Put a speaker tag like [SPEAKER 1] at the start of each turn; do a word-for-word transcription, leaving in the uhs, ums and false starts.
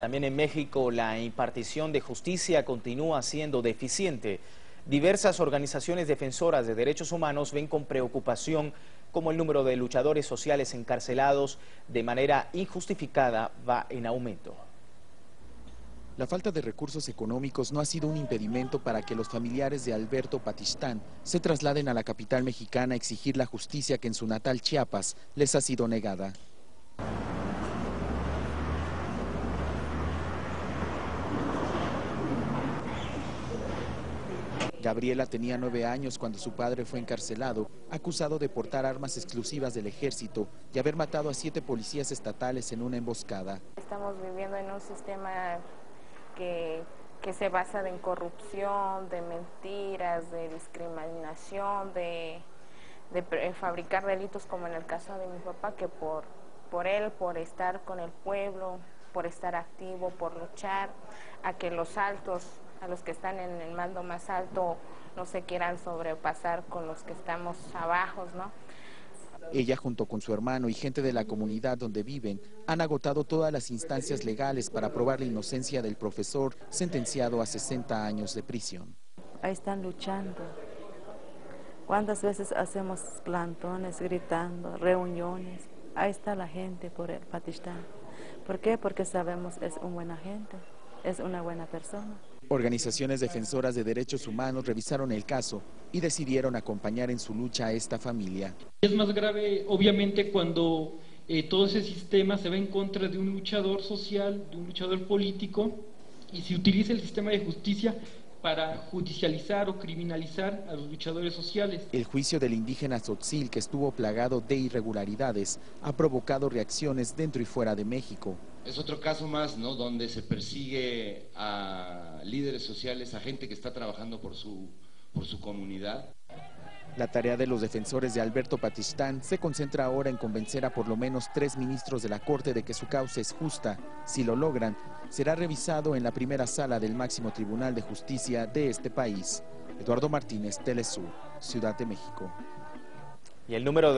[SPEAKER 1] También en México la impartición de justicia continúa siendo deficiente. Diversas organizaciones defensoras de derechos humanos ven con preocupación cómo el número de luchadores sociales encarcelados de manera injustificada va en aumento.
[SPEAKER 2] La falta de recursos económicos no ha sido un impedimento para que los familiares de Alberto Patistán se trasladen a la capital mexicana a exigir la justicia que en su natal Chiapas les ha sido negada. Gabriela tenía nueve años cuando su padre fue encarcelado, acusado de portar armas exclusivas del ejército y haber matado a siete policías estatales en una emboscada.
[SPEAKER 3] Estamos viviendo en un sistema que, que se basa en corrupción, de mentiras, de discriminación, de, de fabricar delitos, como en el caso de mi papá, que por, por él, por estar con el pueblo, por estar activo, por luchar, a que los altos, a los que están en el mando más alto, no se quieran sobrepasar con los que estamos abajo, ¿no?
[SPEAKER 2] Ella, junto con su hermano y gente de la comunidad donde viven, han agotado todas las instancias legales para probar la inocencia del profesor sentenciado a sesenta años de prisión.
[SPEAKER 4] Ahí están luchando. ¿Cuántas veces hacemos plantones, gritando, reuniones? Ahí está la gente por el Patistán. ¿Por qué? Porque sabemos que es un buena gente, es una buena persona.
[SPEAKER 2] Organizaciones defensoras de derechos humanos revisaron el caso y decidieron acompañar en su lucha a esta familia.
[SPEAKER 5] Es más grave, obviamente, cuando eh, todo ese sistema se va en contra de un luchador social, de un luchador político, y se utiliza el sistema de justicia para judicializar o criminalizar a los luchadores sociales.
[SPEAKER 2] El juicio del indígena Tzotzil, que estuvo plagado de irregularidades, ha provocado reacciones dentro y fuera de México.
[SPEAKER 6] Es otro caso más, ¿no?, donde se persigue a líderes sociales, a gente que está trabajando por su, por su comunidad.
[SPEAKER 2] La tarea de los defensores de Alberto Patistán se concentra ahora en convencer a por lo menos tres ministros de la Corte de que su causa es justa. Si lo logran, será revisado en la primera sala del máximo tribunal de justicia de este país. Eduardo Martínez, Telesur, Ciudad de México.
[SPEAKER 1] Y el número de